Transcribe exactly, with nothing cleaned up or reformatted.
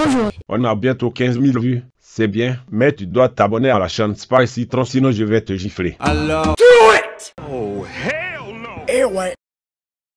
bonjour. On a bientôt quinze mille vues. C'est bien, mais tu dois t'abonner à la chaîne Spy Citron, sinon je vais te gifler. Alors... Do it! Oh, hell no! Eh ouais.